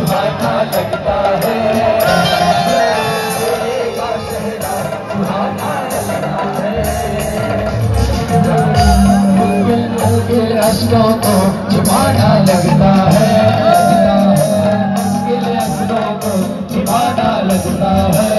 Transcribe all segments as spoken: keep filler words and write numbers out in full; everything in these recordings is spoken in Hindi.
सुहाना लगता है, का चेहरा सुहाना लगता है। रस्तों को छुपाना लगता है, मुश्किल रस्तों को छुपाना लगता है।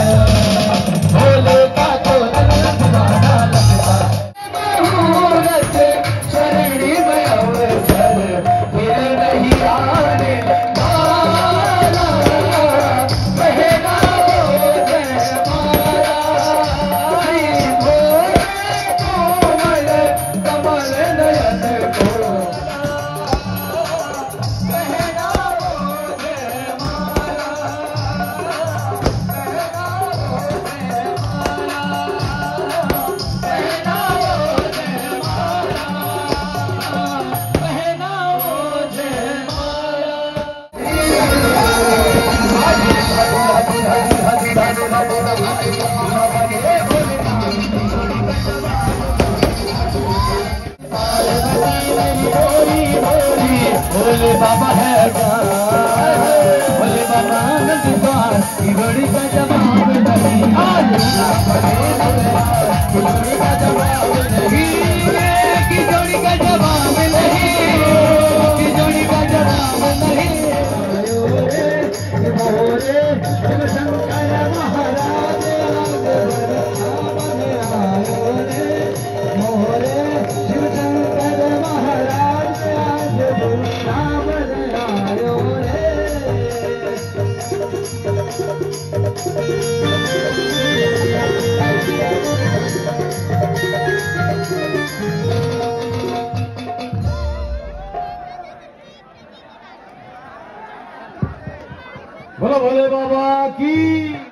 भोले का तो दिल छुपाना लगता है। मुहूर्त शरणी में अवसर फिर नहीं आने वाला, बहेगा वो जयमाला। भोले कोमल कमल नयन को बहेगा वो जयमाला, बहेगा वो जयमाला, बहेगा वो जयमाला, बहेगा वो जयमाला। भोले बाबा है क्या, भोले बाबा आनंद द्वार की घड़ी का जवाब नहीं, की घड़ी का जवाब नहीं, की जोड़ी का जवाब नहीं, की जोड़ी का जवाब नहीं। भोले शिव शंकर महाराज भोले शिव शंकर महाराज आज वृंदावन आयो रे। बोलो भोले बाबा की।